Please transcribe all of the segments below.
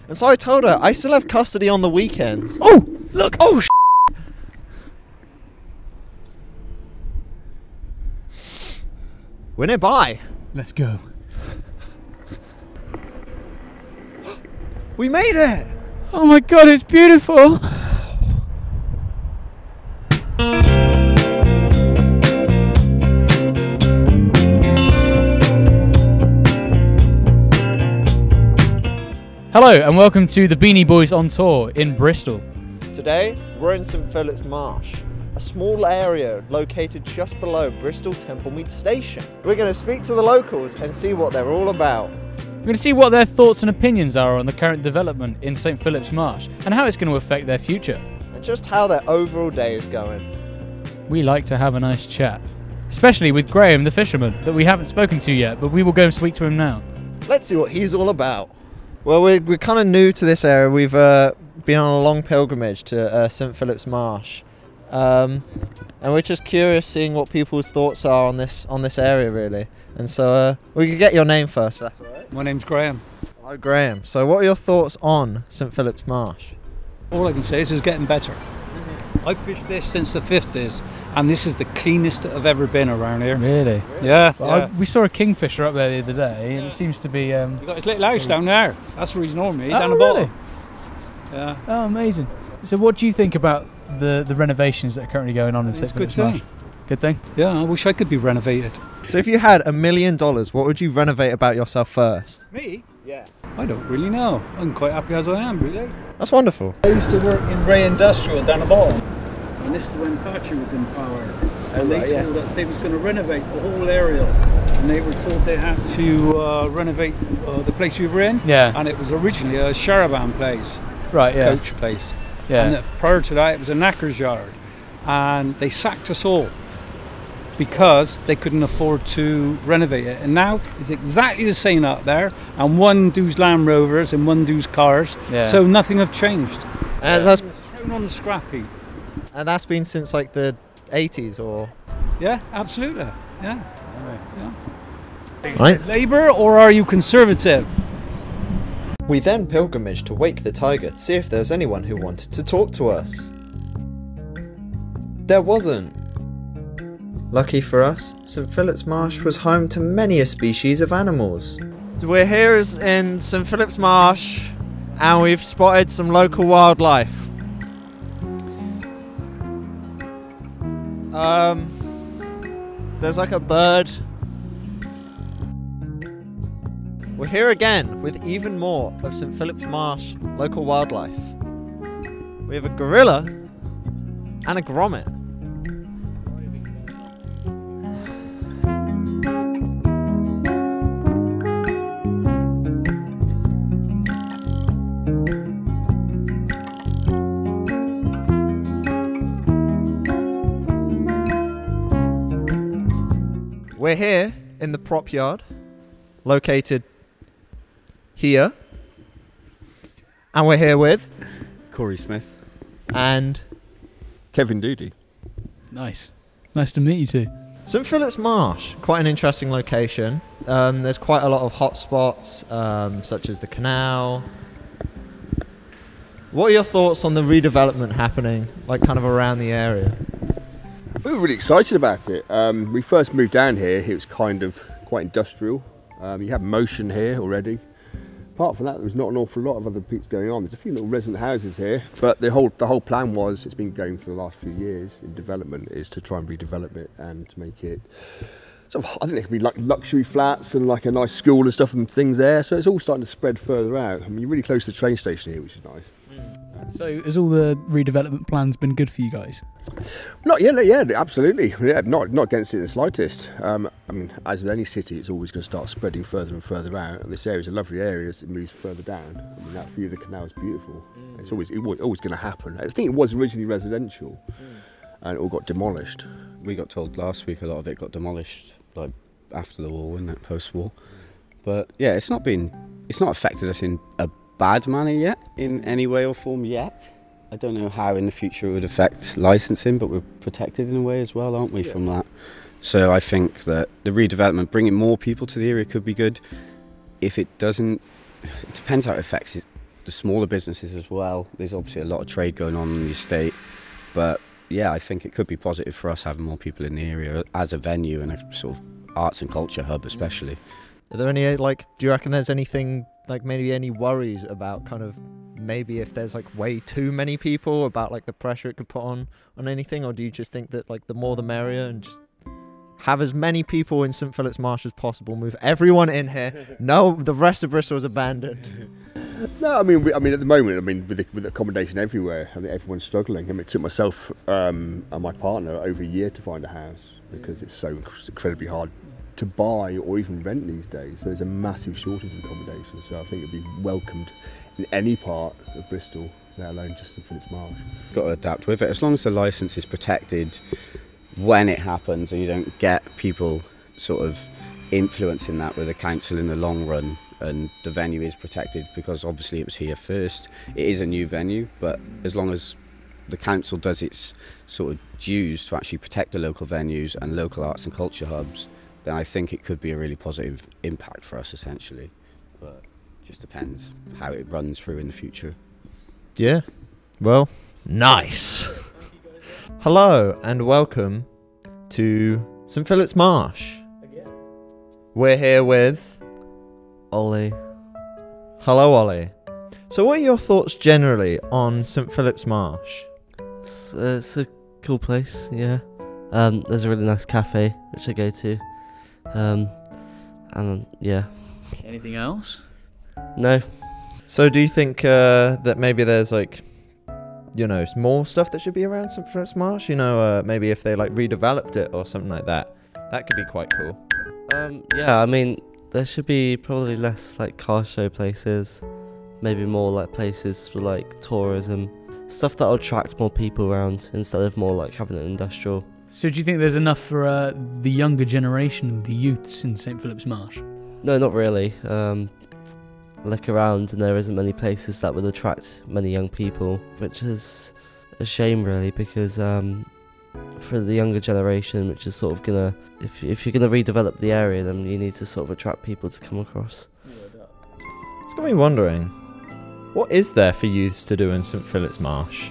And so I told her I still have custody on the weekends. Oh, look! Oh, We're nearby. Let's go. We made it! Oh my god, it's beautiful! Hello and welcome to the Beanie Boys on tour in Bristol. Today, we're in St Phillips Marsh, a small area located just below Bristol Templemead Station. We're going to speak to the locals and see what they're all about. We're going to see what their thoughts and opinions are on the current development in St Phillips Marsh and how it's going to affect their future. And just how their overall day is going. We like to have a nice chat, especially with Graham the fisherman that we haven't spoken to yet, but we will go and speak to him now. Let's see what he's all about. Well, we're kind of new to this area. We've been on a long pilgrimage to St Phillips Marsh, and we're just curious seeing what people's thoughts are on this area, really. And so we could get your name first. That's all right. My name's Graham. Hi, Graham. So, what are your thoughts on St Phillips Marsh? All I can say is it's getting better. I've fished this since the 50s, and this is the cleanest I've ever been around here. Really? Yeah. Well, we saw a kingfisher up there the other day, and it seems to be. You got his little house down there. That's where he's normally down the really? bottom. Yeah. Oh, amazing. So, what do you think about the renovations that are currently going on in St Phillips Marsh? Good thing. Yeah, I wish I could be renovated. So, if you had $1 million, what would you renovate about yourself first? Me? Yeah. I don't really know. I'm quite happy as I am, really. That's wonderful. I used to work in Ray Industrial down the bottom, and this is when Thatcher was in power. And they told that they was going to renovate the whole area, and they were told they had to renovate the place we were in. Yeah. And it was originally a charavan place, Right. Yeah. coach place. Yeah. And prior to that, it was a knacker's yard, and they sacked us all because they couldn't afford to renovate it. And now it's exactly the same out there, and one does Land Rovers and one does cars. Yeah. So nothing have changed. And that's Thrown on the scrap heap. been since like the 80s, or? Yeah, absolutely. Yeah. Right. Labour, or are you Conservative? We then pilgrimaged to Wake the Tiger to see if there was anyone who wanted to talk to us. There wasn't. Lucky for us, St Phillips Marsh was home to many a species of animals. We're here in St Phillips Marsh, and we've spotted some local wildlife. There's like a bird. We're here again with even more of St Phillips Marsh local wildlife. We have a gorilla and a grommet. We're here in the prop yard, located here, and we're here with Corey Smith and Kevin Doody. Nice. Nice to meet you too. St Phillips Marsh. Quite an interesting location. There's quite a lot of hot spots, such as the canal. What are your thoughts on the redevelopment happening, like kind of around the area? We were really excited about it. We first moved down here, it was kind of quite industrial. You had motion here already. Apart from that, there was not an awful lot of other bits going on. There's a few little resident houses here, but the whole plan was, it's been going for the last few years in development, is to try and redevelop it and to make it sort of, I think it could be like luxury flats and like a nice school and stuff and things there. So it's all starting to spread further out. I mean, you're really close to the train station here, which is nice. So, has all the redevelopment plans been good for you guys? Not yeah, absolutely. Yeah, not against it in the slightest. I mean, as with any city, it's always going to start spreading further and further out. And this area is a lovely area as it moves further down. I mean, that view of the canal is beautiful. It's always going to happen. I think it was originally residential, and it all got demolished. We got told last week a lot of it got demolished, like after the war, wasn't it, post-war? But yeah, it's not affected us in a bad manner yet, in any way or form yet. I don't know how in the future it would affect licensing, but we're protected in a way as well, aren't we, from that? So I think that the redevelopment, bringing more people to the area could be good. If it doesn't, it depends how it affects it the smaller businesses as well. There's obviously a lot of trade going on in the estate, but yeah, I think it could be positive for us having more people in the area as a venue and a sort of arts and culture hub especially. Are there any, like, do you reckon there's anything, like maybe any worries about kind of maybe if there's like way too many people, about like the pressure it could put on anything? Or do you just think that like the more the merrier, and just have as many people in St Phillips Marsh as possible, move everyone in here, no, the rest of Bristol is abandoned? No, I mean at the moment, with accommodation everywhere, I think everyone's struggling. I mean, it took myself and my partner over a year to find a house because it's so incredibly hard to buy or even rent these days. So there's a massive shortage of accommodation. So I think it'd be welcomed in any part of Bristol, let alone just St Phillips Marsh. Got to adapt with it. As long as the licence is protected when it happens and you don't get people sort of influencing that with the council in the long run, and the venue is protected because obviously it was here first. It is a new venue, but as long as the council does its sort of dues to actually protect the local venues and local arts and culture hubs, then I think it could be a really positive impact for us essentially. But it just depends how it runs through in the future. Yeah, well, nice. Hello and welcome to St Phillips Marsh. We're here with Ollie. Hello, Ollie. So what are your thoughts generally on St Phillips Marsh? It's a cool place, yeah. There's a really nice cafe which I go to. And yeah. Anything else? No. So do you think that maybe there's like, you know, more stuff that should be around St Phillips Marsh? You know, maybe if they like redeveloped it or something like that, that could be quite cool. Yeah, I mean, there should be probably less like car show places, maybe more like places for like tourism, stuff that'll attract more people around instead of more like having it industrial. So do you think there's enough for the younger generation, the youths in St Phillips Marsh? No, not really. Look around and there isn't many places that would attract many young people, which is a shame really, because for the younger generation, which is sort of gonna, if you're gonna redevelop the area, then you need to sort of attract people to come across. It's got me wondering, what is there for youths to do in St Phillips Marsh?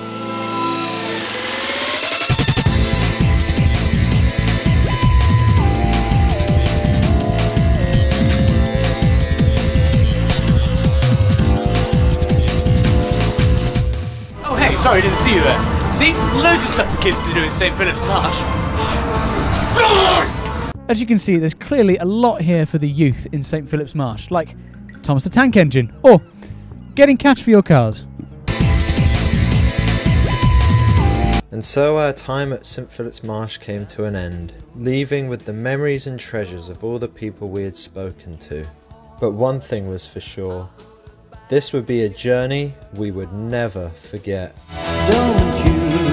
Oh hey, sorry, I didn't see you there. See, loads of stuff for kids to do in St Phillips Marsh. As you can see, there's clearly a lot here for the youth in St Phillips Marsh, like Thomas the Tank Engine, or getting cash for your cars. And so our time at St Phillips Marsh came to an end, leaving with the memories and treasures of all the people we had spoken to. But one thing was for sure, this would be a journey we would never forget. Don't you